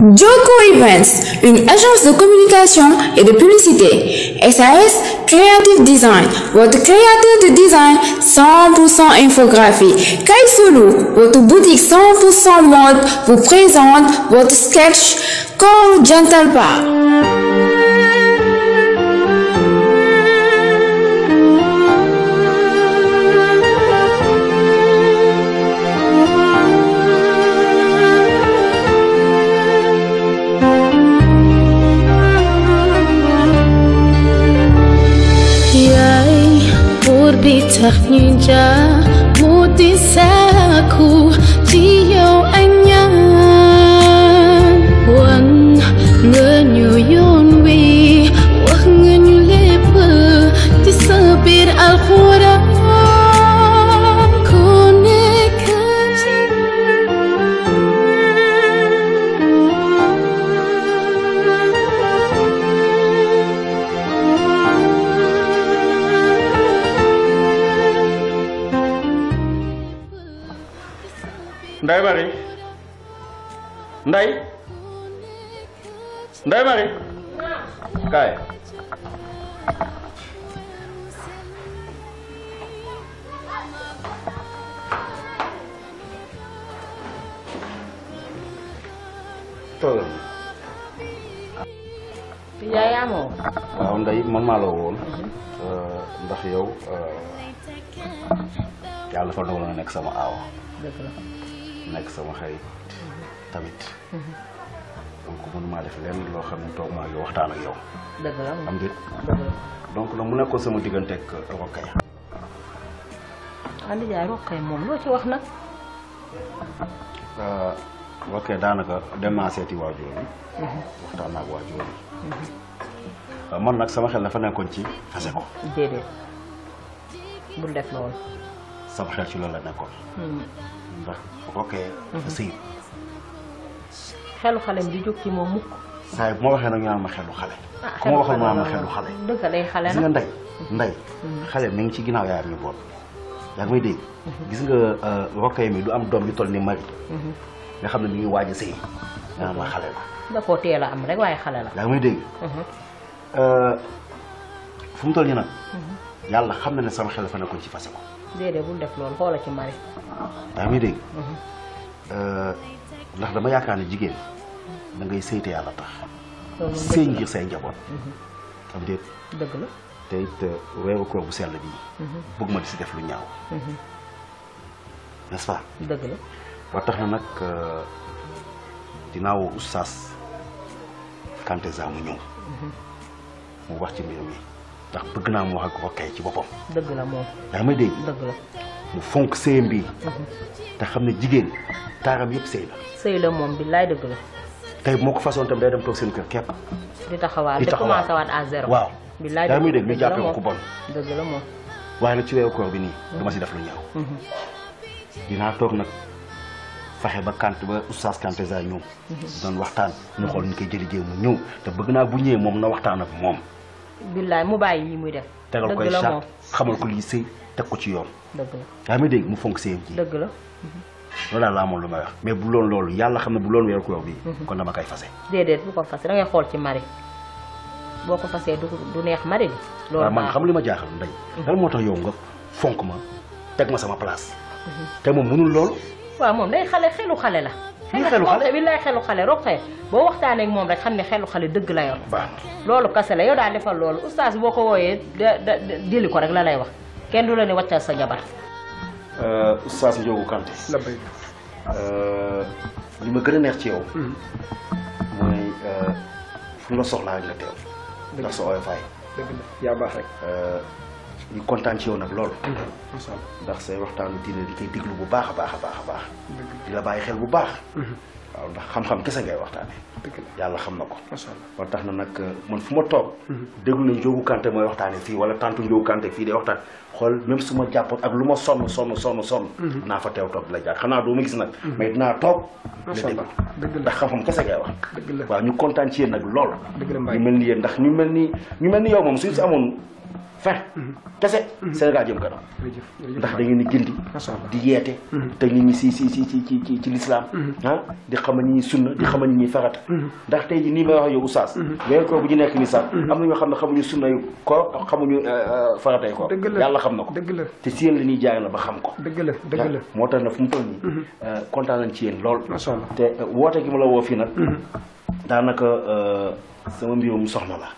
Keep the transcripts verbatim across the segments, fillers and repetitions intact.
Joko Events, une agence de communication et de publicité. S A S Creative Design, votre créateur de design cent pour cent infographie. Kaisulu, votre boutique cent pour cent mode, vous présente votre sketch Call Gentalpa. Tax ñu ja mu di sàkku ci yow ay ñaan wan nga ñu yoon wi wax nga ñu lépp ci sa biir alxuraan ko nekk ci Ndeye Marie Ndeye Ndeye Marie kaay toogal yaay amoo waaw Ndeye man maa la woon ndax yow yàlla dafa dogal nga nekk sama aaw dëgg la nekk sama xarit tamit donc mënuma def lenn loo xam ne toog maa ngi waxtaan ak yow dëgg la am déet dëgg la donc nag mu nekkoon sama diggante ak Rokhaya ah nijaay Rokhaya moom loo ci wax nag Rokhaya daanaka dem naa seeti waajur bi waxtaan naa ak waajur bi man nag sama xel dafa nekkoon ci fase ko déedéet bul def loolu sama xel ci loolu la nekkoon ndax Rokhaya dafa sëy xelu xale di jóg ci moom mukk saa yi bu ma waxee nag ñu naan ma xelu xale ku ma waxal ma naan ma xelu xale dëgg day xale gis nga ndey ndey xale mi ngi ci ginnaaw yaayam ñu boot yaa ngi may dégg gis nga Rokhaya mi du am doom yu toll ni Marie nga xam ne mi ngi waaj a sëy nga naan ma xale la da koo teel a am rek waaye xale la yaa ngi may dégg fu mu toll nii nag yàlla xam na ne sama xel dafa nekkoon ci fase ko déedéet bul def loolu xoola ci Marie yaa ngi dégg ndax dama yaakaar ne jigéen da ngay sëyte yàlla tax sëy ngir say njaboot am déet dëgg la te it weeru koor bu sell bii bëgg ma di si def lu ñaaw n'est-ce pas dëgg la ba tax na nag dinaa woo oustaz Kanteza mu ñëw mu wax ci mbir mi ndax bëgg naa mu wax ak Rokhaya ci boppam dëgg la moom yaa may dégg dëgg la mu fonk sëyam bi te xam ne jigéen taaram yëpp sëy la sëy la moom billaay dëgg la tey moo ko façon tam day dem toog seen kër képp di taxawaal di di taxawaal commencé waat à zéro waaw billaay yaa may dégg ñu dëgg la jàppee ko moom ku bon dëgg la moom waaye nag ci weeru koor bi nii dama si def lu ñaaw dinaa toog nag fexe ba kant ba oustaz Kanteza ñëw doon waxtaan ñu xool ñu koy jëli jee mu ñëw te bëgg naa bu ñëwee moom na waxtaan ak moom billaay mu bàyyi yi muy def tegal koy dëgg la chat moom xamal ko lii sëy teg ko ci yoon dëgg la yaa may dégg mu fonk sëyam ji dëgg la loolu daal laa amoon lu may wax mais bu loon loolu yàlla xam ne bu loon weeru koor bi kon dama koy fase déedéet bu ko fase da ngay xool ci Marie boo ko fasee du du neex Marie bi loolu waaw man xam li ma jaaxal ndey lan moo tax yow nga fonk ma teg ma sama place te moom mënul loolu waaw moom day xale xelu xale la lii xelu xale bi lay xelu xale Rokhaya boo waxtaanee ak moom rek xam ne xelu xale dëgg la yor baax loolu kase la yow daal defal loolu oustaz boo ko wooyee da da dili ko rek la lay wax kenn du la ne wàccal sa jabar oustaz Ndiogou Kanté la bay li ma gën a neex ci yow mooy fu la soxlaa nga teew ndax sa oyofaay dëgg la yaa baax rek ñu kontaan ci yow nag loolu ndax say waxtaanu diine di koy déglu bu baax a baax a baax a baax di la bàyyi xel bu baax waaw ndax xam-xam kese ngay waxtaane yàlla xam na ko ba tax na nag man fu ma toog déglu na Ndiogou Kanté mooy waxtaane fii wala tantu Ndiogou Kanté fii day waxtaan xool même su ma jàppoon ak lu ma sonn sonn sonn sonn naa fa teew toog di la jàng xam naa doo ma gis nag mais dinaa toog la déglu ndax xam-xam kese ngay wax waaw ñu kontaan ci yéen nag lool ñu mel ni yéen ndax ñu mel ni ñu mel ni yow moom suñu si amoon fin kese Sénégal jëm kanam ndax da ngeen di gindi di yeete te nit ñi si si si ci ci ci l'islam ah di xamal ñi sunna di xamal ñi farata ndax tey ji nii may wax yow oustaz weeru koor bu ñu nekk ni sax am na ñoo xam ne xamuñu sunna yu koor xamuñu farata yi koor yàlla xam na ko te si yéen la ñuy jaay la ba xam ko dëgg la dëgg la moo tax na fu mu toll nii kontaan nañ ci yéen lool te woote gi ma la woo fii nag daanaka sama mbirum soxna la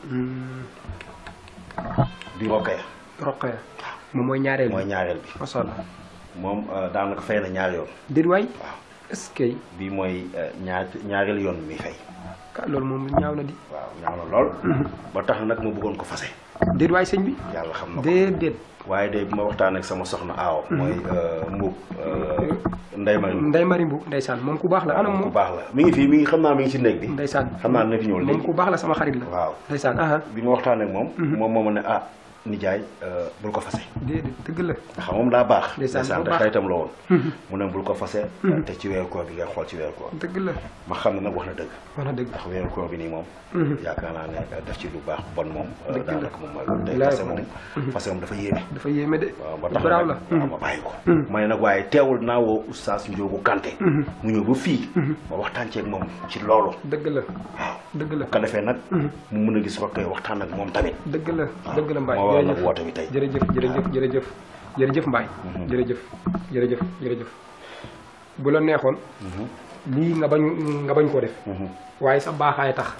di Roqaya. Roqaya moom mooy ñaareel bi mooy ñaareel bi. macha allah moom daanaka fay na ñaar yoon. déet waay. waaw est-ce que. bii mooy ñaar ñaareel yoon bi muy fay. ka loolu moom ñaaw na di. waaw ñaaw na lool. ba tax na nag ma bëggoon ko fase. déet waay sëñ bi. yàlla xam na ko déedéet. waaye de bi ma waxtaan ak sama soxna aaw. mooy Mbuub Ndeye Mari Mbuub. Ndeye Mari Mbuub ndeysaan moom ku baax la. ana moom ku baax la mi ngi fii mi ngi xam naa mi ngi ci néeg bi. ndeysaan xam naa dina fi ñëw léegi moom ku baax la sama xarit la. waaw ndeysaan aha bi ma waxtaan ak moom. moom moo ma ne ah. nijaay bul ko fase déedéet dëgg la xam moom daa baax ndeysaan te xaritam la woon mu ne bul ko fase te ci weeru koor bi nga xool ci weeru koor dëgg la ma xam ne nag wax na dëgg wax na dëgg ndax weeru koor bi nii moom yaakaar naa ne def ci lu baax bon moom daanaka moom mooy day fase moom fase moom dafa yéeme dafa yéeme de waaw ba tax nag waaw ma bàyyi ko ma ne nag waaye teewul naa woo oustaz Ndiogou Kanté mu ñëw ba fii ma waxtaan ceeg moom ci loolu dëgg la waaw dëgg la ko defee nag mu mën a gis ko koy waxtaan ak moom tamit dëgg la dëgg la Mbaye moo waral nag woote bi tey jërëjëf jërëjëf jërëjëf jërëjëf Mbaye jërëjëf jërëjëf jërëjëf bu la neexoon lii nga bañ nga bañ koo def waaye sa baaxaay tax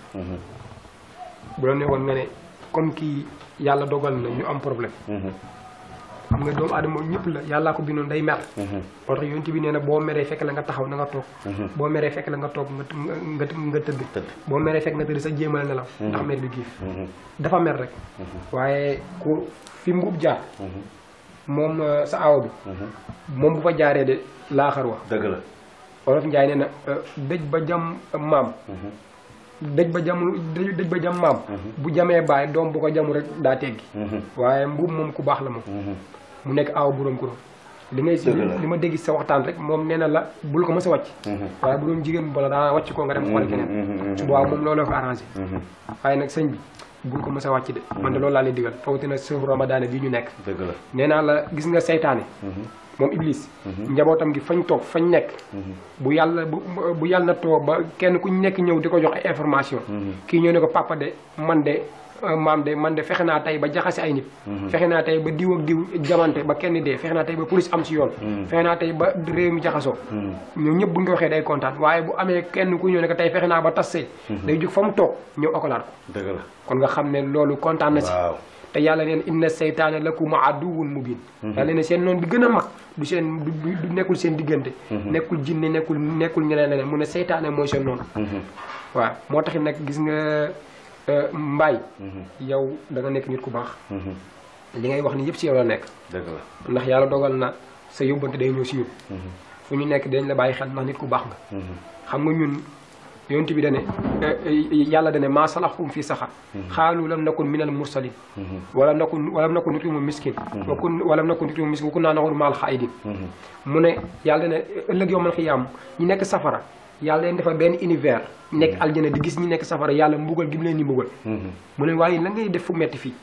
bu la neexoon nga ne comme kii yàlla dogal na ñu am problème xam nga doomu aadama ñëpp la yàllaa ko bindoon day mer moo tax yonent bi nee na boo meree fekk la nga taxaw na nga toog boo meree fekk la nga toog nga nga nga tëdd boo meree fekk nga tëdd sa jéemal nelaw ndax mer bi giif dafa mer rek waaye ku fi Mbuub jaar moom sa aaw bi moom bu fa jaaree de laaxar wax dëgg la Wolof Njaay nee na dëj ba jam maam dëj ba jam dëj ba jam maam bu jamee baay doom bu ko jamu rek daa teggi waaye Mbuub moom ku baax la moom mu nekk aaw buróom kuróom li ngay si li ma dégg sa waxtaan rek moom nee na la bul ko mës a wàcc waaye bu doon jigéen bala daa wàcc ko nga dem xool keneen su boobaa moom loolu ko arrangé waaye nag sëñ bi bul ko mës a wàcc de man de loolu laa lay digal rawatina sëfu ramadaane bii ñu nekk nee naa la gis nga seytaane moom iblis njabootam gi fañ toog fañ nekk bu yàlla bu bu yàlla na toog ba kenn ku nekk ñëw di ko jox ay information kii ñëw ne ko papa de man de maam de man de fexe naa tey ba jaxase ay nit fexe naa tey ba diw ak diw jamante ba kenn dee fexe naa tey ba police am ci yoon fexe naa tey ba réew mi jaxasoo ñoom ñëpp bu ñu ko waxee day kontaan waaye bu amee kenn ku ñëw ne ko tey fexe naa ba tas see day jóg fa mu toog ñëw okolaat ko dëgg la kon nga xam ne loolu kontaan na si te yàlla neen inna seytaane lakum aduwwun mubin yàlla ne seen noonu bi gën a mag du seen du nekkul seen diggante nekkul jinne nekkul nekkul ñeneen leneen mu ne seytaane mooy seen noonu waaw moo taxit nag gis nga Mbaye yow da nga nekk nit ku baax li ngay wax ni yëpp si yow la nekk dëgg la ndax yàlla dogal na sa yóbbante day ñëw si ñun fu ñu nekk dañ la bàyyi xel ndax nit ku baax nga xam nga ñun yonent bi dane yàlla dane maa salaxum fii saxar xaalu lam nakun minal mursalin wala nakun wala nakun nutimu miskin wakun wala nakun nutimu miskin wakun naa naxul maal xaayidin mu ne yàlla dane ëllëg yow man xiyaam ñi nekk safara yàlla leen defal benn univers nekk aljana di gis ñi nekk safara yàlla mbugal gi mu leen di mbugal mu ne waaye la ngay def fu metti fii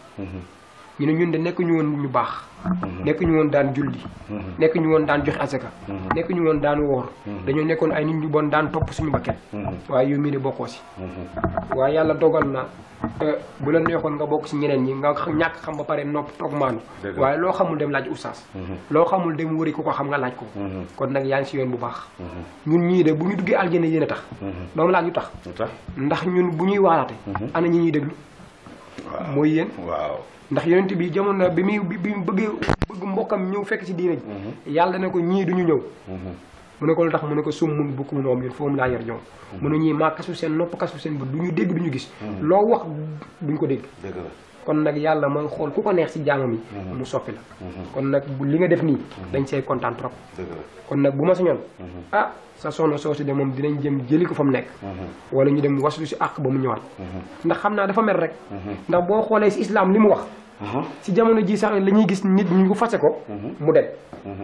ñu ne ñun de nekk ñu woon ñu baax nekk ñu woon daan julli nekk ñu woon daan joxe asaka nekk ñu woon daan woor dañoo nekkoon ay nit ñu bon daan topp suñu bakket waaye yow mii de bokkoo si waaye yàlla dogal na bu la neexoon nga bokk si ñeneen ñi nga ñàkk xam ba pare nopp toog maanu waaye loo xamul dem laaj oustaz loo xamul dem wëri ku ko xam nga laaj ko kon nag yaa ngi si yoon bu baax ñun ñii de bu ñu duggee aljana yéen a tax doomu laaj ñu tax ndax ñun bu ñuy waalaate ana ñi ñuy déglu mooy yéen waaw ndax yonent bi jamono bi muy bi mu bëggee bëgg mbokkam ñëw fekk ci diine ji yàlla ne ko ñii duñu ñëw mu ne ko lu tax mu ne ko summun bukmun umyun fahum laa yarji'uun mu ne ñii maa kasu seen nopp kasu seen bët du ñu dégg du ñu gis loo wax duñ ko dégg kon nag yàlla mooy xool ku ko neex si jaamam yi mu soppi la kon nag li nga def nii dañ see kontaan trop kon nag bu ma sañoon ah sa soxna soosu de moom dinañ jëm jëli ko fa mu nekk wala ñu dem waslu si àq ba mu ñëwaat ndax xam naa dafa mer rek ndax boo xoolee si islam li mu wax si jamono ji sax la ñuy gis nit ñu ko fase ko mu dem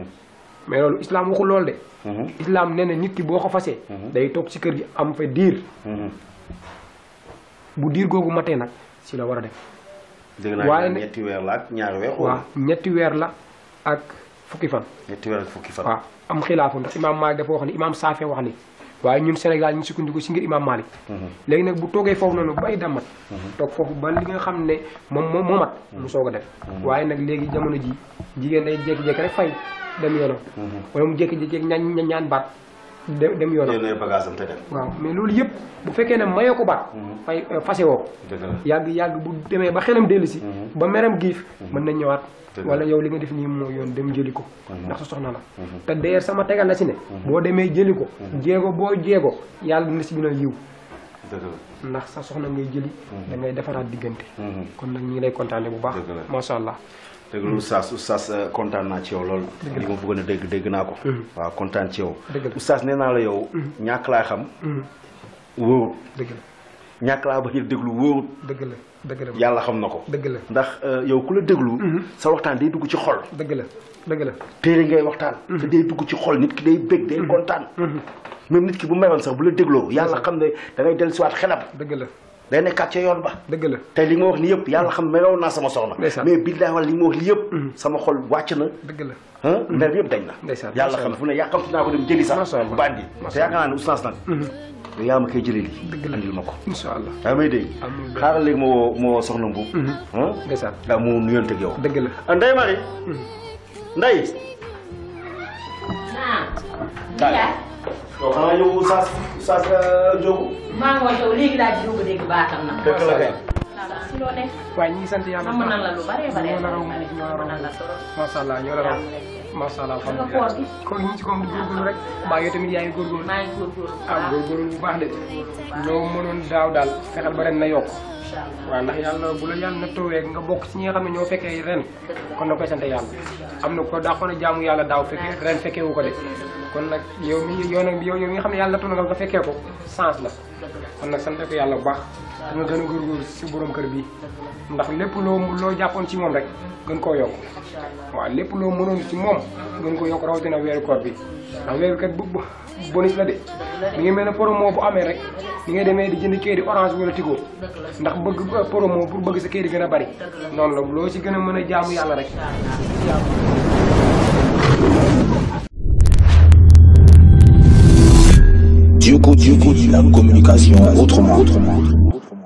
mais loolu islam waxul loolu de islam nee na nit ki boo ko fasee day toog si kër gi am fa diir bu diir googu matee nag si la war a def waaye nag ñetti weer la ak ñaari weer. waaw ñetti weer la ak fukki fan. ñetti weer ak fukki fan. waaw am xilaafu ndax imaam Malik dafa wax ni imaam Saafi wax ni waaye ñun Sénégal ñu sukkandiku si ngir imaam Malik. léegi nag bu toogee foofu noonu ba ay damat. toog foofu ba li nga xam ne moom moo moo mat. mu soog a def. waaye nag léegi jamono ji jigéen day jékki-jékki rek fay dem yoonam. wala mu jékki-jékki ñaan ñaan baat dem yoonam. waaw mais loolu yëpp bu fekkee ne mayoo ko baat. fay fase woo ko. yàgg yàgg bu demee ba xelam dellu si. ba meram giif mën na ñëwaat. wala yow li nga def nii moo yoon dem jëli ko. ndax sa soxna la. te deer sama tegal na si ne. boo demee jëli ko. jéego boo jéego yàlla dina si bindal yiw. ndax sa soxna ngay jëli. da ngay defaraat diggante. kon nag ñu ngi lay kontaane bu baax. macha allah. dëgg la oustaz oustaz kontaan naa ci yow lool. li ma bëggoon a dégg dégg naa ko. waaw kontaan ci yow. oustaz nee naa la yow. ñàkk laa xam. wóorut. dëgg la ñàkk laa ba déglu wóorut. dëgg la dëgg la yàlla xam na ko. dëgg la ndax yow ku la déglu. sa waxtaan day dugg ci xol. dëgg la dëgg la. téere ngay waxtaan. te day dugg ci xol nit ki day bég day kontaan. même nit ki bu meroon sax bu la dégloo yàlla xam ne da ngay dellusiwaat xelam. dëgg la. day nekkaat ca yoon ba. dëgg la tey li nga wax ni yëpp yàlla xam meloon naa sama soxna. mais billahi wala li nga wax li yëpp. sama xol wàcc na. dëgg la ah mer yëpp dañ na. yàlla xam fu ne yàqamti naa ko dem jëli sax. bandi te yaakaar naa ne oustaz nag. yow yaa ma koy jëlee lii. dëgg la andil ma ko. incha allah yaa may dégg. xaaral léegi moo moo soxna Mbuub. ndeysaan daa mu nuyonte ak yow. dëgg la Ndeye Marie. Ndeye. naam. yow xanaa yow Oustaz Oustaz Ndiogou. maa ngi woon yow léegi laa ji dégg baatam na. dëgg la kay. si loo nekk. waaye ñu ngi sant yàlla. am na la lu bare bare ñoo la raw ñoo la raw macha allah ñoo la raw macha allah alhamdulilah kon ñu ci ko góorgóorlu rek mbaa yow tamit yaa ngi góorgóorlu. maa ngi góorgóorlu ah góorgóorlu bu baax de. loo mënoon daaw daal fexeel ba ren na yokk. waaw ndax yàlla bu la yàlla na toowee nga bokk ci ñi nga xam ne ñoo fekkee ren kon na koy sant yàlla am na ko daaxoon a jaamu yàlla daaw fekkee ren fekkee wu ko de kon nag yow mi yow nag yow yow mi nga xam ne yàlla na toog nga fekkee ko chance la kon nag sant ko yàlla bu baax da nga gën a góorgóorlu si borom kër bi ndax lépp loo loo jàppoon ci moom rek gën koo yokk waaw lépp loo mënoon ci moom gën koo yokk rawatina weeru koor bi ndax weeru kat bu bonus la de mi ngi mel ne promo bu amee rek ni ngay demee di jënd crédit orange wala tigo ndax bëgg promo pour bëgg sa crédit gën a bari noonu la loo ci gën a mën a jaamu yàlla rek Diogo Diogo, la communication autrement. autrement.